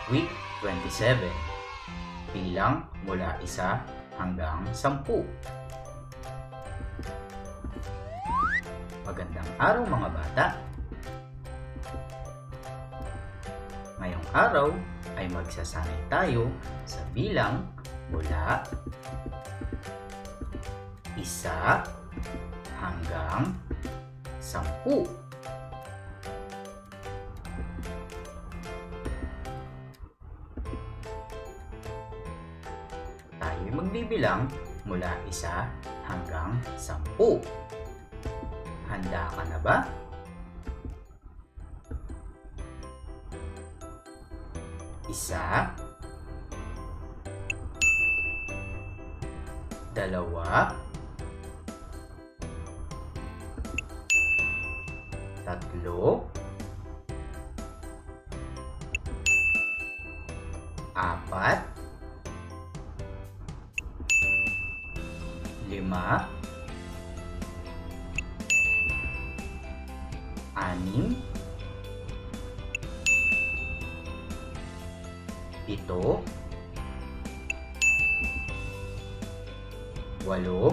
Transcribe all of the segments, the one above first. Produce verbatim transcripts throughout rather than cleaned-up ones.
Week twenty-seven. Bilang mula isa hanggang sampu. Magandang araw mga bata! Ngayong araw ay magsasanay tayo sa bilang mula isa hanggang sampu. Tayo'y magbibilang mula isa hanggang sampu. Handa ka na ba? Isa, dalawa, tatlo, apat, lima, anim, pito, walo,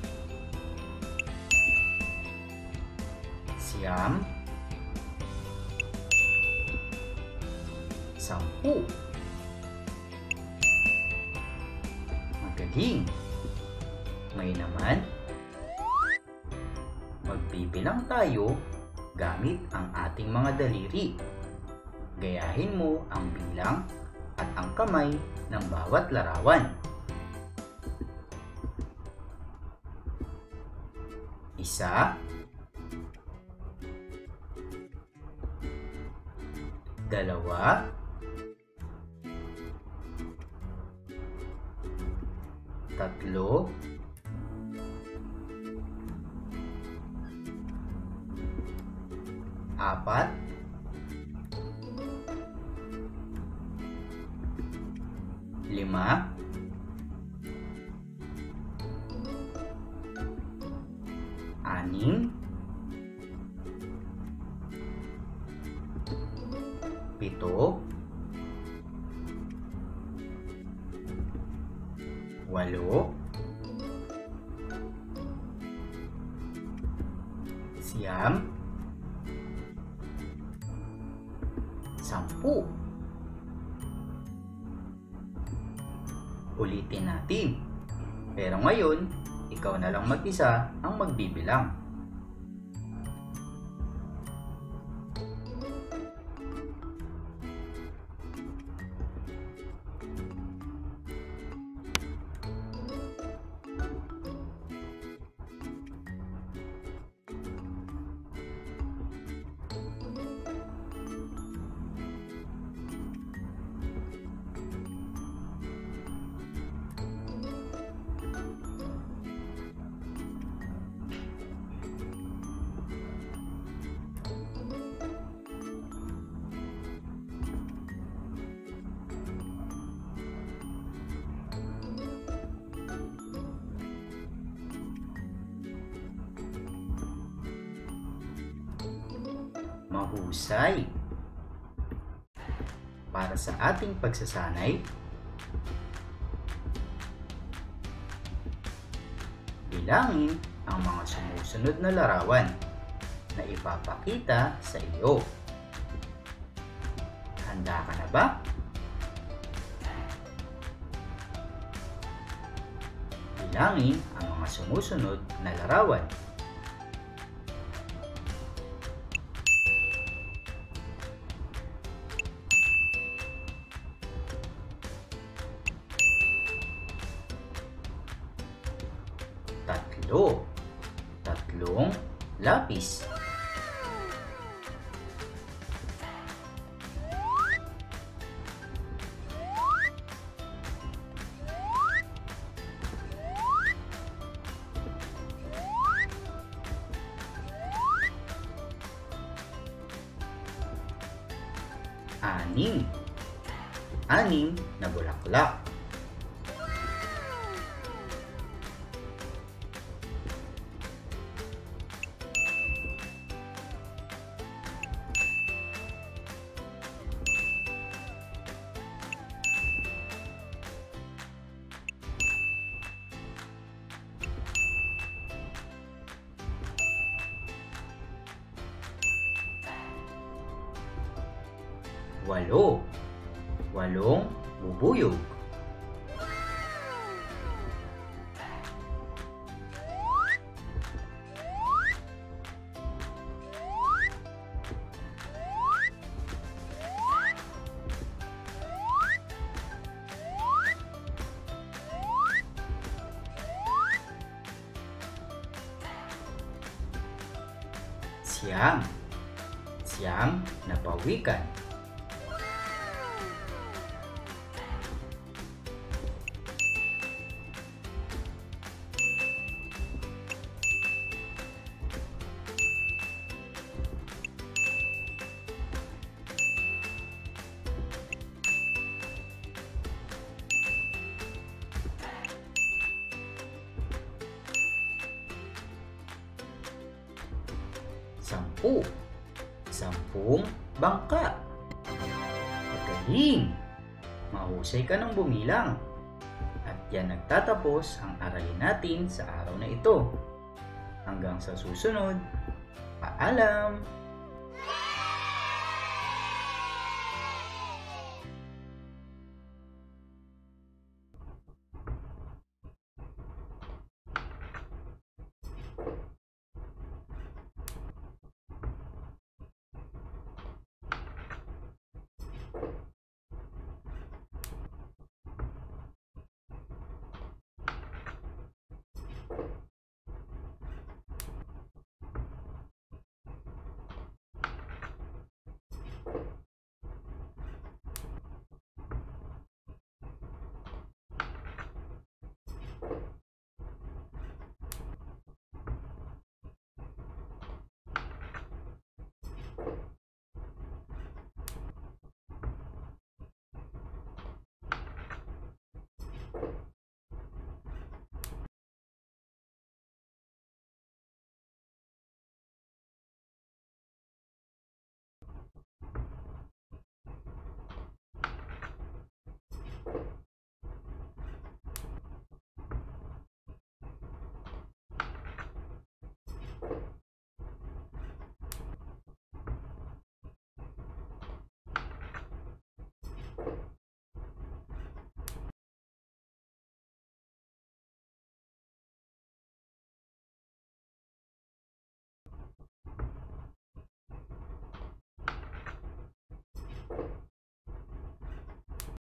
siyam, sampu. Magaling! Ngayon naman, magbibilang tayo gamit ang ating mga daliri. Gayahin mo ang bilang at ang kamay ng bawat larawan. Isa, dalawa, tatlo, apat, lima, anim, pito, walo, siyam, sampu. Ulitin natin. Pero ngayon, ikaw na lang mag-isa ang magbibilang. Mahusay! Para sa ating pagsasanay, bilangin ang mga sumusunod na larawan na ipapakita sa iyo. Handa ka na ba? Bilangin ang mga sumusunod na larawan. Tatlo. Tatlong lapis. Anim. Anim na bulaklak. Walo. Walong bubuyog. Siyam. Siyam na pawikan. Sampu. Sampung bangka. Magaling! Mahusay ka ng bumilang. At yan nagtatapos ang aralin natin sa araw na ito. Hanggang sa susunod, paalam!